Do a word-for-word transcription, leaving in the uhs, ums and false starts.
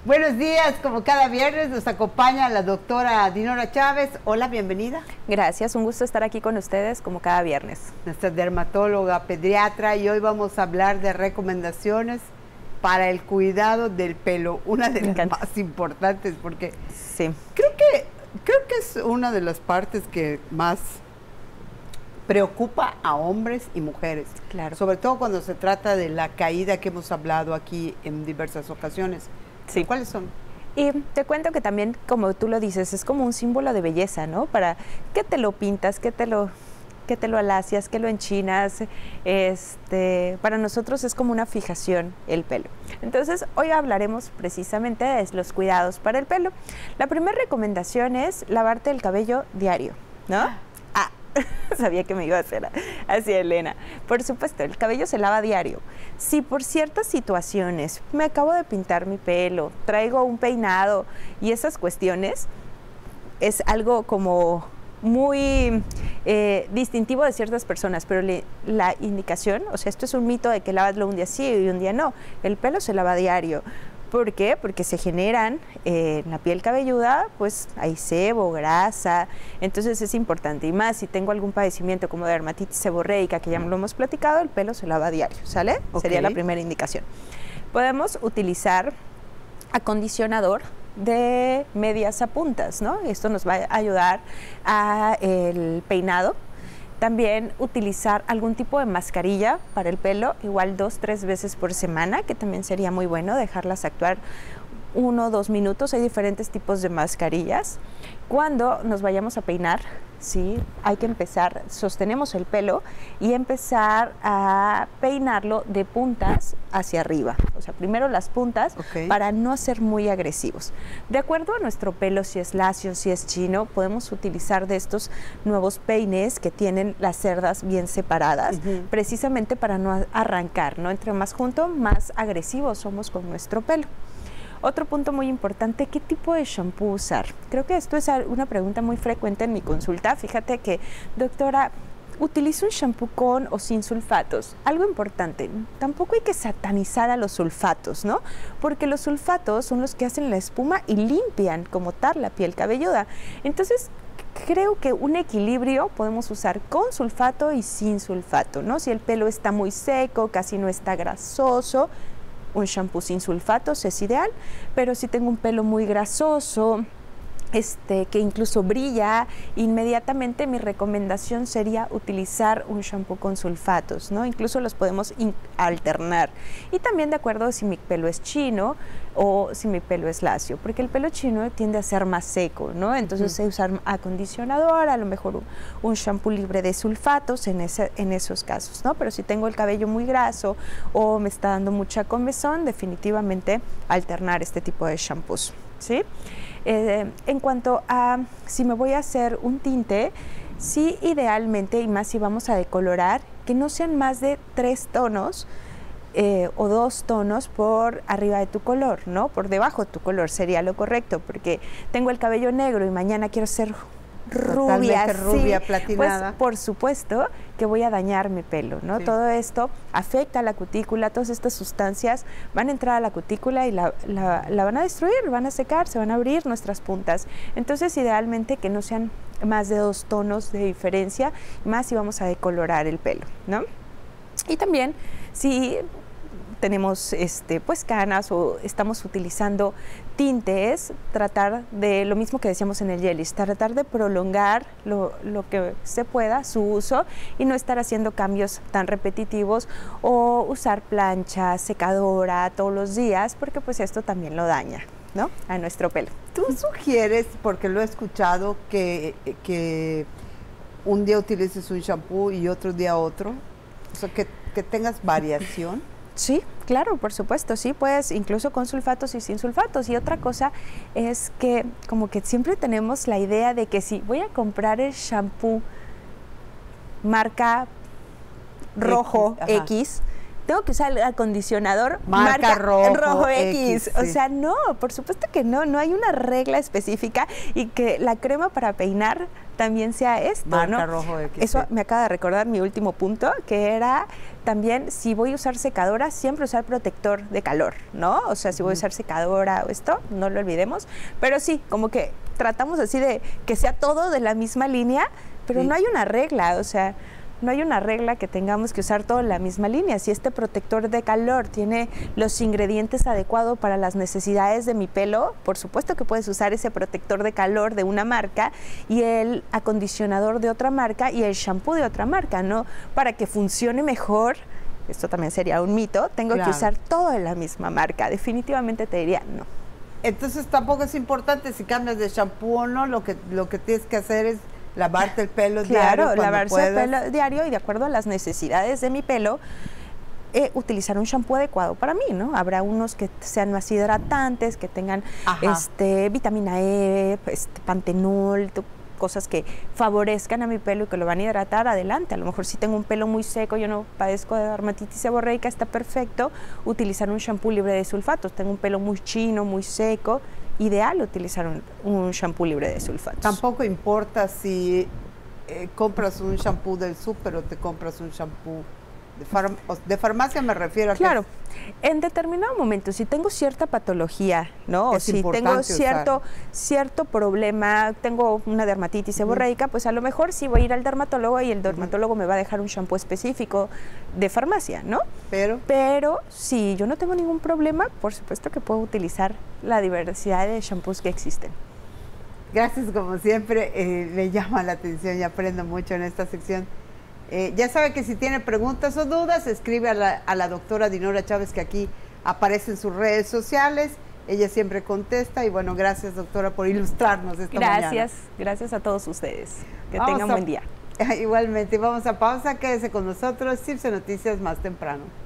Buenos días, como cada viernes nos acompaña la doctora Dinora Chávez. Hola, bienvenida. Gracias, un gusto estar aquí con ustedes como cada viernes. Nuestra dermatóloga pediatra, y hoy vamos a hablar de recomendaciones para el cuidado del pelo, una de las más importantes porque sí. creo que creo que es una de las partes que más preocupa a hombres y mujeres, claro. Sobre todo cuando se trata de la caída que hemos hablado aquí en diversas ocasiones. Sí. ¿Cuáles son? Y te cuento que también, como tú lo dices, es como un símbolo de belleza, ¿no? Para que te lo pintas, que te lo, que te lo alacias, que lo enchinas. Este, para nosotros es como una fijación el pelo. Entonces, hoy hablaremos precisamente de los cuidados para el pelo. La primera recomendación es lavarte el cabello diario, ¿no? Ah, sabía que me iba a hacer así, Elena. Por supuesto, el cabello se lava diario. Si por ciertas situaciones me acabo de pintar mi pelo, traigo un peinado y esas cuestiones, es algo como muy eh, distintivo de ciertas personas, pero le, la indicación, o sea, esto es un mito de que lavaslo un día sí y un día no. El pelo se lava diario. ¿Por qué? Porque se generan eh, en la piel cabelluda, pues hay sebo, grasa, entonces es importante. Y más si tengo algún padecimiento como dermatitis seborreica, que ya lo hemos platicado, el pelo se lava a diario, ¿sale? Okay. Sería la primera indicación. Podemos utilizar acondicionador de medias a puntas, ¿no? Esto nos va a ayudar a el peinado. También utilizar algún tipo de mascarilla para el pelo, igual dos, tres veces por semana, que también sería muy bueno dejarlas actuar uno o dos minutos. Hay diferentes tipos de mascarillas. Cuando nos vayamos a peinar, sí, hay que empezar, sostenemos el pelo y empezar a peinarlo de puntas hacia arriba. O sea, primero las puntas, okay, para no ser muy agresivos. De acuerdo a nuestro pelo, si es lacio, si es chino, podemos utilizar de estos nuevos peines que tienen las cerdas bien separadas, uh-huh, precisamente para no arrancar, ¿no? Entre más junto, más agresivos somos con nuestro pelo. Otro punto muy importante, ¿qué tipo de shampoo usar? Creo que esto es una pregunta muy frecuente en mi consulta. Fíjate que, doctora, utilizo un shampoo con o sin sulfatos. Algo importante, tampoco hay que satanizar a los sulfatos, ¿no? Porque los sulfatos son los que hacen la espuma y limpian como tal la piel cabelluda. Entonces, creo que un equilibrio podemos usar con sulfato y sin sulfato, ¿no? Si el pelo está muy seco, casi no está grasoso, un shampoo sin sulfatos es ideal, pero si tengo un pelo muy grasoso, este, que incluso brilla, inmediatamente mi recomendación sería utilizar un shampoo con sulfatos, ¿no? Incluso los podemos alternar. Y también de acuerdo si mi pelo es chino o si mi pelo es lacio, porque el pelo chino tiende a ser más seco, ¿no? Entonces sé, uh-huh, usar acondicionador, a lo mejor un, un shampoo libre de sulfatos en, ese, en esos casos, ¿no? Pero si tengo el cabello muy graso o me está dando mucha comezón, definitivamente alternar este tipo de shampoos, ¿sí? Eh, en cuanto a si me voy a hacer un tinte, sí, idealmente, y más si vamos a decolorar, que no sean más de tres tonos eh, o dos tonos por arriba de tu color, ¿no? Por debajo de tu color sería lo correcto, porque tengo el cabello negro y mañana quiero ser rubia, rubia, sí, platinada. Pues por supuesto que voy a dañar mi pelo, ¿no? Sí. Todo esto afecta a la cutícula, todas estas sustancias van a entrar a la cutícula y la, la, la van a destruir, van a secar, se van a abrir nuestras puntas. Entonces, idealmente que no sean más de dos tonos de diferencia, más si vamos a decolorar el pelo, ¿no? Y también, si tenemos este, pues canas o estamos utilizando tintes, tratar de, lo mismo que decíamos en el Gelish, tratar de prolongar lo, lo que se pueda su uso y no estar haciendo cambios tan repetitivos o usar plancha, secadora todos los días, porque pues esto también lo daña, ¿no? A nuestro pelo. Tú sugieres, porque lo he escuchado, que, que un día utilices un shampoo y otro día otro, o sea, que, que tengas variación. Sí, claro, por supuesto, sí, pues incluso con sulfatos y sin sulfatos. Y otra cosa es que como que siempre tenemos la idea de que si voy a comprar el shampoo marca rojo X, X tengo que usar el acondicionador marca, marca rojo, rojo X. X o sí. sea, no, por supuesto que no, no hay una regla específica y que la crema para peinar también sea esto, Marca ¿no? rojo X P. Eso me acaba de recordar mi último punto, que era también, si voy a usar secadora, siempre usar protector de calor, ¿no? O sea, si voy a usar secadora o esto, no lo olvidemos. Pero sí, como que tratamos así de que sea todo de la misma línea, pero sí. No hay una regla, o sea, no hay una regla que tengamos que usar todo en la misma línea. Si este protector de calor tiene los ingredientes adecuados para las necesidades de mi pelo, por supuesto que puedes usar ese protector de calor de una marca y el acondicionador de otra marca y el shampoo de otra marca, ¿no? Para que funcione mejor, esto también sería un mito, tengo claro. que usar todo de la misma marca. Definitivamente te diría no. Entonces tampoco es importante si cambias de shampoo o no, lo que, lo que tienes que hacer es lavarte el pelo claro, diario. Claro, lavarse el pelo diario y de acuerdo a las necesidades de mi pelo, eh, utilizar un shampoo adecuado para mí, ¿no? Habrá unos que sean más hidratantes, que tengan este, vitamina E, este, pantenol, cosas que favorezcan a mi pelo y que lo van a hidratar, adelante. A lo mejor si tengo un pelo muy seco, yo no padezco de dermatitis seborreica, está perfecto utilizar un shampoo libre de sulfatos. Tengo un pelo muy chino, muy seco, ideal utilizar un, un shampoo libre de sulfatos. Tampoco importa si eh, compras un shampoo del súper o te compras un shampoo de, farm de farmacia, me refiero a claro, que en determinado momento, si tengo cierta patología, ¿no? O si tengo cierto, cierto problema, tengo una dermatitis seborreica, uh-huh. pues a lo mejor sí voy a ir al dermatólogo y el dermatólogo uh-huh. me va a dejar un shampoo específico de farmacia, ¿no? Pero, Pero si yo no tengo ningún problema, por supuesto que puedo utilizar la diversidad de shampoos que existen. Gracias, como siempre, eh, me llama la atención y aprendo mucho en esta sección. Eh, ya sabe que si tiene preguntas o dudas, escribe a la, a la doctora Dinora Chávez, que aquí aparece en sus redes sociales. Ella siempre contesta y bueno, gracias doctora por ilustrarnos esta gracias, mañana. Gracias, gracias a todos ustedes. Que vamos tengan a, buen día. Igualmente, vamos a pausa, quédese con nosotros, C I R S E Noticias más temprano.